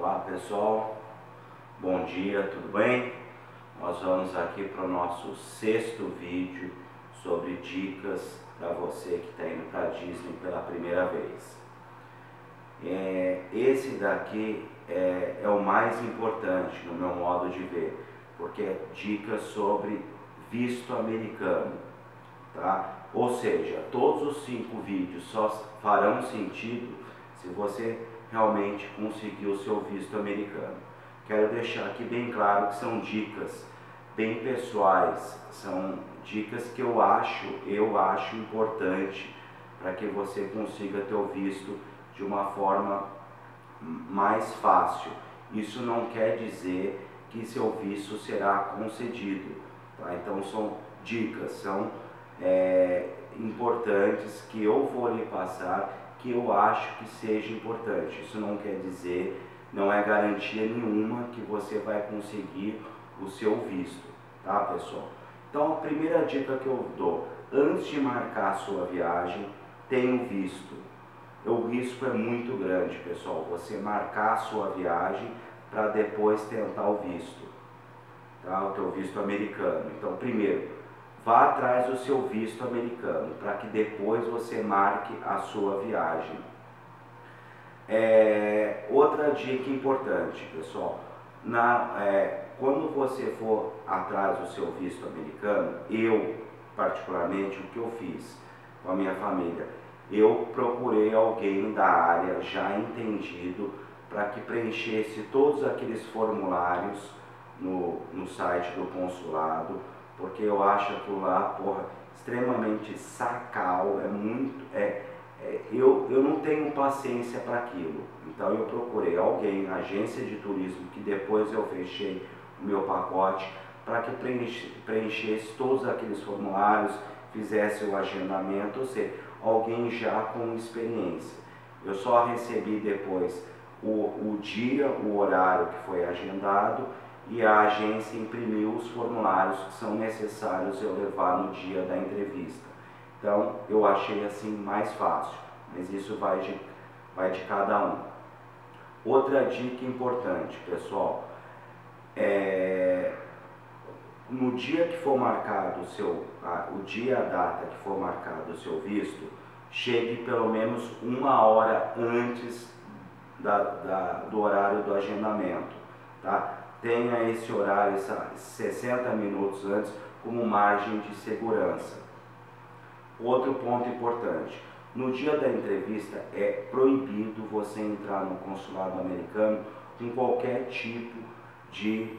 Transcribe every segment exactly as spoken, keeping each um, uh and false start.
Olá pessoal, bom dia, tudo bem? Nós vamos aqui para o nosso sexto vídeo sobre dicas para você que está indo para a Disney pela primeira vez. É, esse daqui é, é o mais importante no meu modo de ver, porque é dicas sobre visto americano, tá? Ou seja, todos os cinco vídeos só farão sentido se você realmente conseguir o seu visto americano. Quero deixar aqui bem claro que são dicas bem pessoais, são dicas que eu acho, eu acho importante para que você consiga ter o visto de uma forma mais fácil. Isso não quer dizer que seu visto será concedido, tá? Então são dicas, são é, importantes que eu vou lhe passar, que eu acho que seja importante. Isso não quer dizer, não é garantia nenhuma que você vai conseguir o seu visto, tá pessoal? Então a primeira dica que eu dou, antes de marcar a sua viagem, tenha o visto. O risco é muito grande, pessoal, você marcar a sua viagem para depois tentar o visto, tá? O teu visto americano. Então primeiro, vá atrás do seu visto americano, para que depois você marque a sua viagem. É, outra dica importante, pessoal, na, é, quando você for atrás do seu visto americano, eu, particularmente, o que eu fiz com a minha família, eu procurei alguém da área já entendido para que preenchesse todos aqueles formulários no, no site do consulado, porque eu acho aquilo lá, porra, extremamente sacal, é muito, é, é, eu, eu não tenho paciência para aquilo. Então eu procurei alguém, agência de turismo, que depois eu fechei o meu pacote, para que preenche, preenchesse todos aqueles formulários, fizesse o agendamento, ou seja, alguém já com experiência. Eu só recebi depois o, o dia, o horário que foi agendado, e a agência imprimiu os formulários que são necessários eu levar no dia da entrevista. Então eu achei assim mais fácil, mas isso vai de, vai de cada um. Outra dica importante, pessoal, é, no dia que for marcado o seu, a, o dia, a data que for marcado o seu visto, chegue pelo menos uma hora antes da, da, do horário do agendamento, tá? Tenha esse horário, sessenta minutos antes, como margem de segurança. Outro ponto importante, no dia da entrevista é proibido você entrar no consulado americano com qualquer tipo de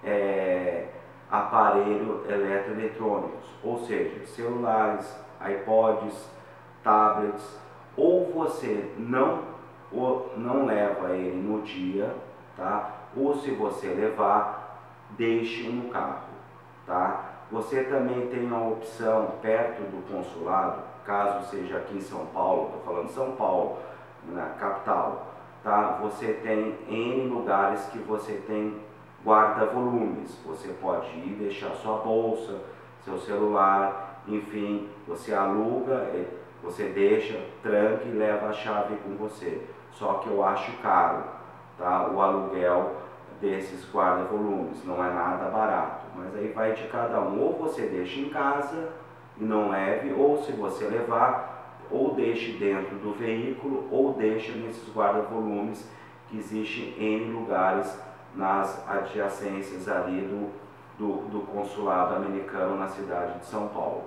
é, aparelho eletroeletrônicos, ou seja, celulares, iPods, tablets, ou você não, ou não leva ele no dia, tá? Ou se você levar, deixe no carro, tá? Você também tem a opção perto do consulado, caso seja aqui em São Paulo, estou falando São Paulo, na capital, tá? Você tem N lugares que você tem guarda-volumes, você pode ir deixar sua bolsa, seu celular, enfim, você aluga, você deixa, tranca e leva a chave com você, só que eu acho caro, tá? O aluguel desses guarda-volumes não é nada barato, mas aí vai de cada um, ou você deixa em casa e não leve, ou se você levar, ou deixe dentro do veículo, ou deixe nesses guarda-volumes que existem em lugares nas adjacências ali do, do, do consulado americano na cidade de São Paulo.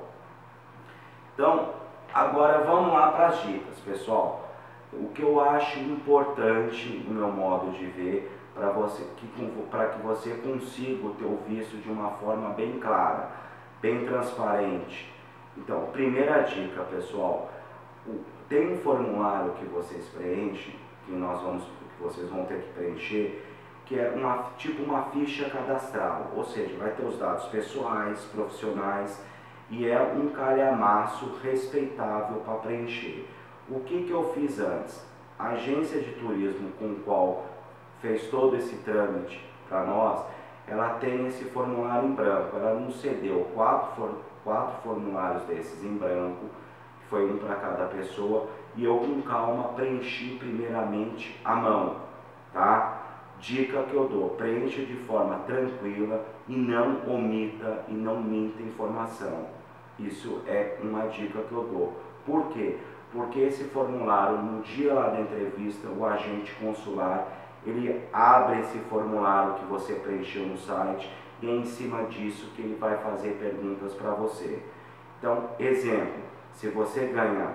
Então, agora vamos lá para as dicas, pessoal. O que eu acho importante no meu modo de ver, para você, que, para que você consiga ter o visto de uma forma bem clara, bem transparente. Então, primeira dica, pessoal, tem um formulário que vocês preenchem, que nós vamos, que vocês vão ter que preencher, que é uma, tipo uma ficha cadastral, ou seja, vai ter os dados pessoais, profissionais, e é um calhamaço respeitável para preencher. O que que eu fiz antes? A agência de turismo com o qual fez todo esse trâmite para nós, ela tem esse formulário em branco. Ela nos cedeu quatro, for, quatro formulários desses em branco, que foi um para cada pessoa, e eu com calma preenchi primeiramente à mão, tá? dica que eu dou, preencha de forma tranquila e não omita e não minta informação. Isso é uma dica que eu dou. Por quê? Porque esse formulário, no dia lá da entrevista, o agente consular, ele abre esse formulário que você preencheu no site e é em cima disso que ele vai fazer perguntas para você. Então, exemplo, se você ganha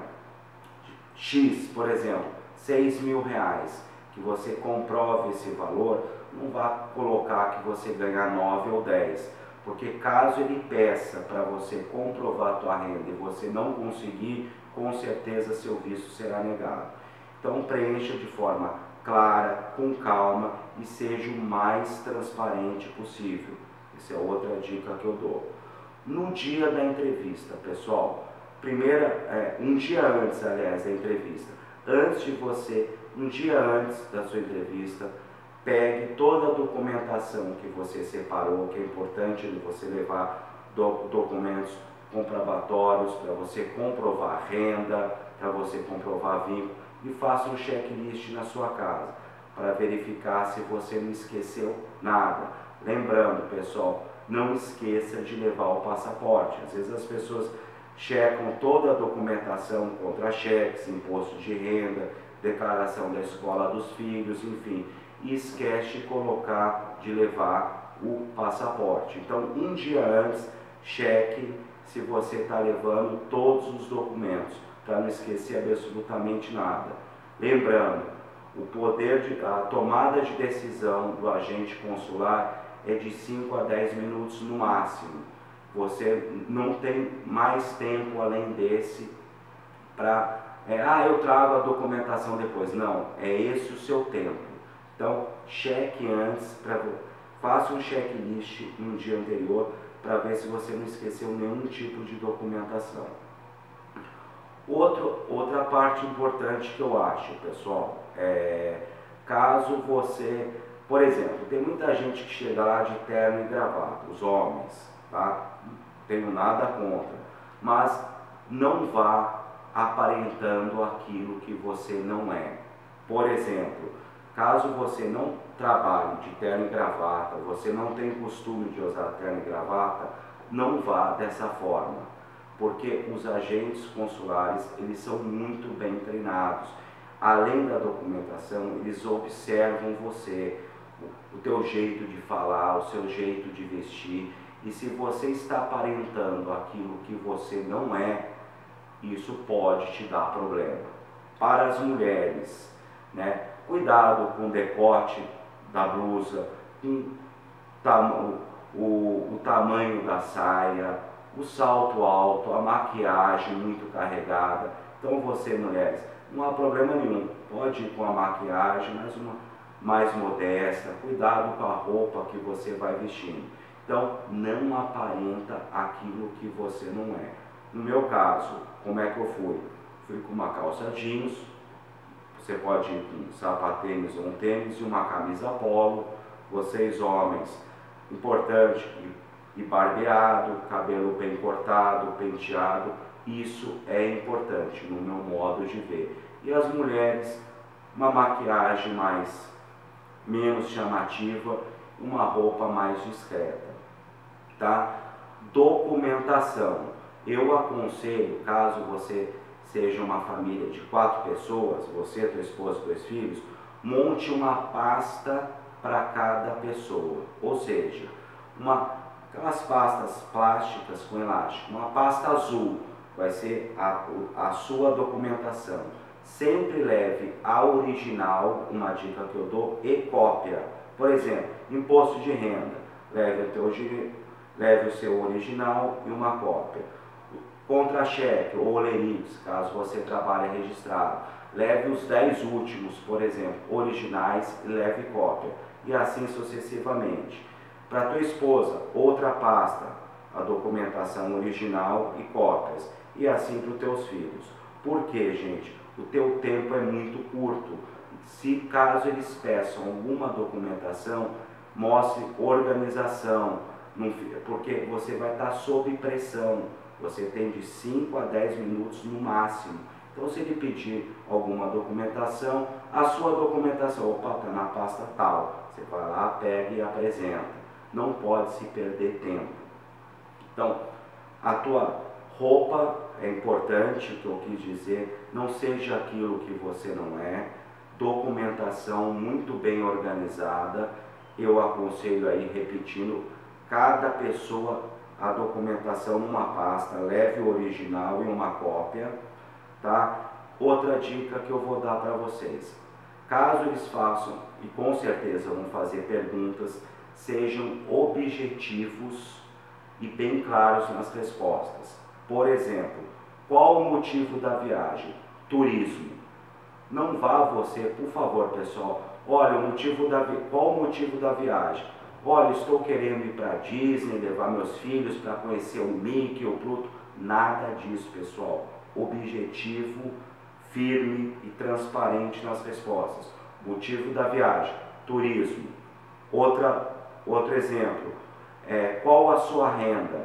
X, por exemplo, seis mil reais, que você comprove esse valor, não vá colocar que você ganha nove ou dez, porque caso ele peça para você comprovar a tua renda e você não conseguir, com certeza seu visto será negado. Então preencha de forma clara, com calma e seja o mais transparente possível. Essa é outra dica que eu dou. No dia da entrevista, pessoal, primeira, é, um dia antes, aliás, da entrevista, antes de você, um dia antes da sua entrevista, pegue toda a documentação que você separou, que é importante você levar do, documentos comprobatórios para você comprovar renda, para você comprovar vínculo, e faça um checklist na sua casa para verificar se você não esqueceu nada. Lembrando, pessoal, não esqueça de levar o passaporte. Às vezes as pessoas checam toda a documentação, contra-cheques, imposto de renda, declaração da escola dos filhos, enfim, e esquece de colocar, de levar o passaporte. Então, um dia antes, cheque se você está levando todos os documentos, para não esquecer absolutamente nada. Lembrando, o poder de, a tomada de decisão do agente consular é de cinco a dez minutos no máximo. Você não tem mais tempo além desse para, é, ah, eu trago a documentação depois. Não, é esse o seu tempo. Então, cheque antes, pra, faça um checklist no dia anterior para ver se você não esqueceu nenhum tipo de documentação. Outro, outra parte importante que eu acho, pessoal, é caso você, por exemplo, tem muita gente que chega lá de terno e gravata, os homens, tá? Não tenho nada contra, mas não vá aparentando aquilo que você não é. Por exemplo, caso você não trabalhe de terno e gravata, você não tem costume de usar terno e gravata, não vá dessa forma, porque os agentes consulares, eles são muito bem treinados. Além da documentação, eles observam você, o teu jeito de falar, o seu jeito de vestir, e se você está aparentando aquilo que você não é, isso pode te dar problema. Para as mulheres, né, cuidado com o decote da blusa, com o, o tamanho da saia, o salto alto, a maquiagem muito carregada. Então você, mulheres, não há problema nenhum, pode ir com a maquiagem, mas uma mais modesta, cuidado com a roupa que você vai vestindo. Então, não aparenta aquilo que você não é. No meu caso, como é que eu fui? Fui com uma calça jeans, você pode ir com sapatênis ou um tênis e uma camisa polo. Vocês, homens, importante, ir barbeado, cabelo bem cortado, penteado, isso é importante no meu modo de ver. E as mulheres, uma maquiagem mais menos chamativa, uma roupa mais discreta, tá? Documentação. Eu aconselho, caso você seja uma família de quatro pessoas, você, tua esposa, dois filhos, monte uma pasta para cada pessoa, ou seja, uma, aquelas pastas plásticas com elástico, uma pasta azul, vai ser a, a sua documentação. Sempre leve a original, uma dica que eu dou, e cópia. Por exemplo, imposto de renda, leve o, teu, leve o seu original e uma cópia. Contra-cheque ou olerite, caso você trabalhe registrado, leve os dez últimos, por exemplo, originais e leve cópia. E assim sucessivamente. Para tua esposa, outra pasta, a documentação original e cópias. E assim para os teus filhos. Por quê, gente? O teu tempo é muito curto. Se caso eles peçam alguma documentação, mostre organização, porque você vai estar sob pressão. Você tem de cinco a dez minutos no máximo. Então, se ele pedir alguma documentação, a sua documentação, opa, está na pasta tal, você vai lá, pega e apresenta. Não pode se perder tempo. Então, a tua roupa é importante, o que eu quis dizer, não seja aquilo que você não é. Documentação muito bem organizada, eu aconselho aí, repetindo, cada pessoa a documentação numa pasta, leve o original e uma cópia, tá? Outra dica que eu vou dar para vocês, caso eles façam, e com certeza vão fazer perguntas, sejam objetivos e bem claros nas respostas. Por exemplo, qual o motivo da viagem? Turismo. Não vá você, por favor, pessoal, olha, o motivo da, qual o motivo da viagem? Olha, estou querendo ir para a Disney, levar meus filhos para conhecer o Mickey, o Pluto. Nada disso, pessoal. Objetivo, firme e transparente nas respostas. Motivo da viagem, turismo. Outra, outro exemplo, é, qual a sua renda?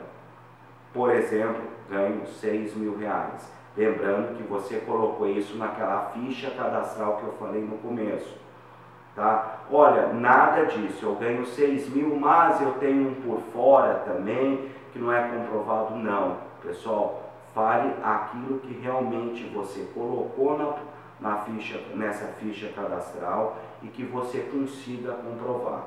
Por exemplo, ganho seis mil reais. Lembrando que você colocou isso naquela ficha cadastral que eu falei no começo. Tá? Olha, nada disso, eu ganho seis mil, mas eu tenho um por fora também, que não é comprovado. Não, pessoal, fale aquilo que realmente você colocou na, na ficha, nessa ficha cadastral e que você consiga comprovar.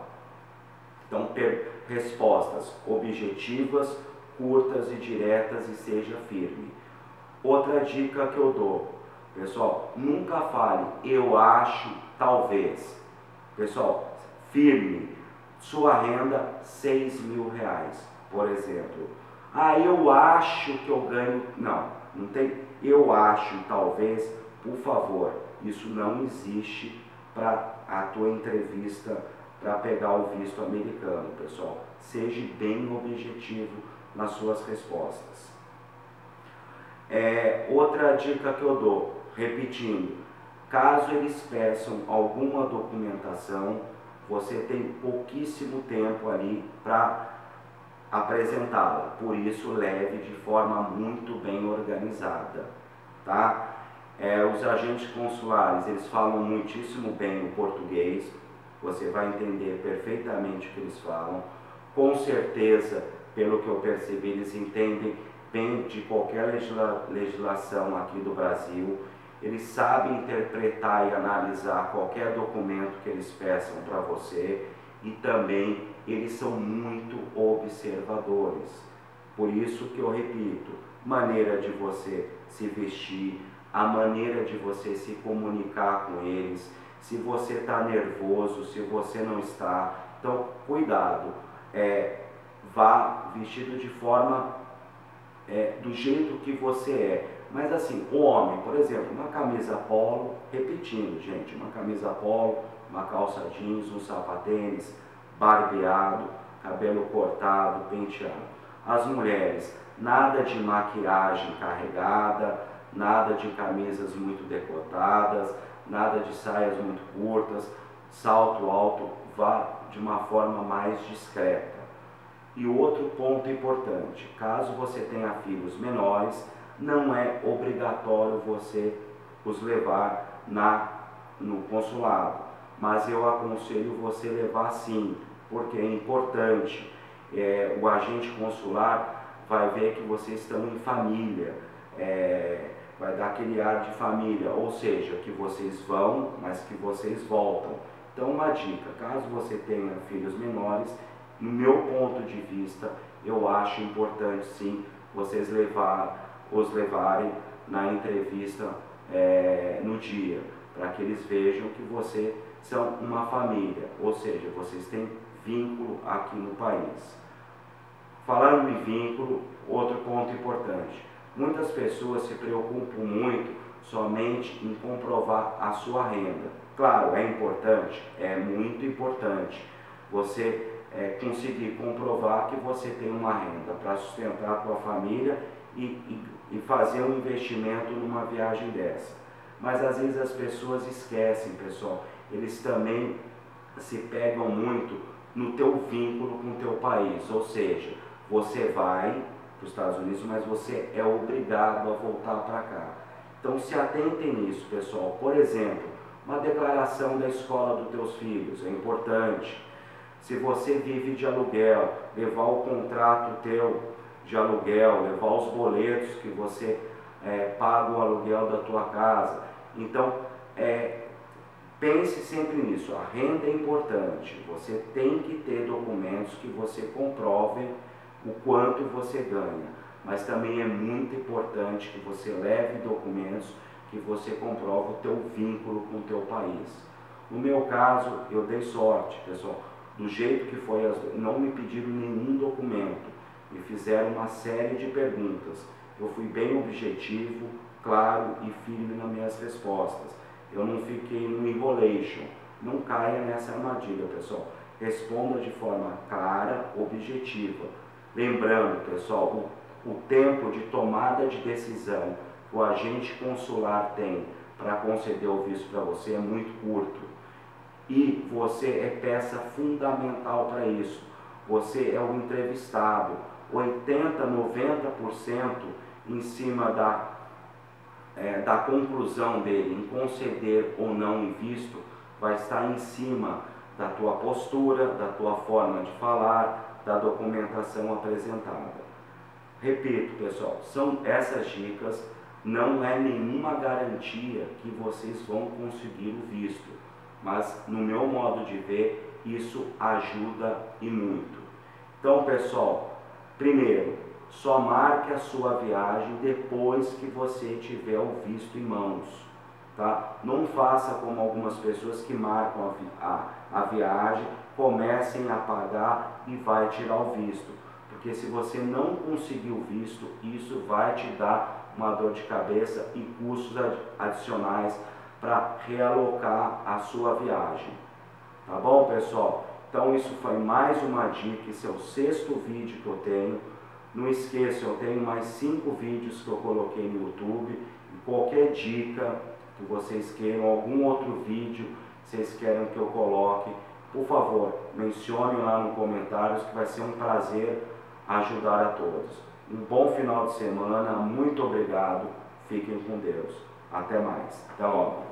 Então, per, respostas objetivas, curtas e diretas, e seja firme. Outra dica que eu dou, pessoal, nunca fale eu acho, talvez. Pessoal, firme, sua renda seis mil reais, por exemplo. Ah, eu acho que eu ganho. Não, não tem eu acho, talvez, por favor. Isso não existe para a tua entrevista para pegar o visto americano, pessoal. Seja bem objetivo nas suas respostas. É, outra dica que eu dou, repetindo, caso eles peçam alguma documentação, você tem pouquíssimo tempo ali para apresentá-la, por isso leve de forma muito bem organizada, tá? É, os agentes consulares, eles falam muitíssimo bem o português, você vai entender perfeitamente o que eles falam, com certeza, pelo que eu percebi, eles entendem bem de qualquer legisla legislação aqui do Brasil. Eles sabem interpretar e analisar qualquer documento que eles peçam para você, e também eles são muito observadores. Por isso que eu repito, maneira de você se vestir, a maneira de você se comunicar com eles, se você está nervoso, se você não está. Então, cuidado, é, vá vestido de forma, é, do jeito que você é. Mas assim, o homem, por exemplo, uma camisa polo, repetindo, gente, uma camisa polo, uma calça jeans, um sapatênis, barbeado, cabelo cortado, penteado. As mulheres, nada de maquiagem carregada, nada de camisas muito decotadas, nada de saias muito curtas, salto alto, vá de uma forma mais discreta. E outro ponto importante, caso você tenha filhos menores, não é obrigatório você os levar na, no consulado, mas eu aconselho você levar sim, porque é importante. É, o agente consular vai ver que vocês estão em família, é, vai dar aquele ar de família, ou seja, que vocês vão, mas que vocês voltam. Então, uma dica, caso você tenha filhos menores, no meu ponto de vista, eu acho importante sim vocês levar os levarem na entrevista é, no dia, para que eles vejam que vocês são uma família, ou seja, vocês têm vínculo aqui no país. Falando em vínculo, outro ponto importante, muitas pessoas se preocupam muito somente em comprovar a sua renda. Claro, é importante, é muito importante você é, conseguir comprovar que você tem uma renda para sustentar a tua família e, e, e fazer um investimento numa viagem dessa. Mas às vezes as pessoas esquecem, pessoal, eles também se pegam muito no teu vínculo com o teu país, ou seja, você vai para os Estados Unidos, mas você é obrigado a voltar para cá. Então se atentem nisso, pessoal. Por exemplo, uma declaração da escola dos teus filhos é importante. Se você vive de aluguel, levar o contrato teu de aluguel, levar os boletos que você é, paga o aluguel da tua casa. Então, é, pense sempre nisso. A renda é importante. Você tem que ter documentos que você comprove o quanto você ganha. Mas também é muito importante que você leve documentos que você comprova o teu vínculo com o teu país. No meu caso, eu dei sorte, pessoal. Do jeito que foi, não me pediram nenhum documento. Me fizeram uma série de perguntas. Eu fui bem objetivo, claro e firme nas minhas respostas. Eu não fiquei no enrolation. Não caia nessa armadilha, pessoal. Responda de forma clara, objetiva. Lembrando, pessoal, o, o tempo de tomada de decisão que o agente consular tem para conceder o visto para você é muito curto. E você é peça fundamental para isso. Você é o entrevistado. oitenta, noventa por cento em cima da, é, da conclusão dele em conceder ou não o visto vai estar em cima da tua postura, da tua forma de falar, da documentação apresentada. Repito, pessoal, são essas dicas, não é nenhuma garantia que vocês vão conseguir o visto, mas no meu modo de ver, isso ajuda e muito. Então, pessoal, primeiro, só marque a sua viagem depois que você tiver o visto em mãos, tá? Não faça como algumas pessoas que marcam a, vi a, a viagem, comecem a pagar e vai tirar o visto. Porque se você não conseguir o visto, isso vai te dar uma dor de cabeça e custos ad adicionais para realocar a sua viagem. Tá bom, pessoal? Então isso foi mais uma dica, esse é o sexto vídeo que eu tenho. Não esqueça, eu tenho mais cinco vídeos que eu coloquei no YouTube. E qualquer dica que vocês queiram, algum outro vídeo que vocês querem que eu coloque, por favor, mencione lá nos comentários que vai ser um prazer ajudar a todos. Um bom final de semana, muito obrigado, fiquem com Deus. Até mais. Até logo.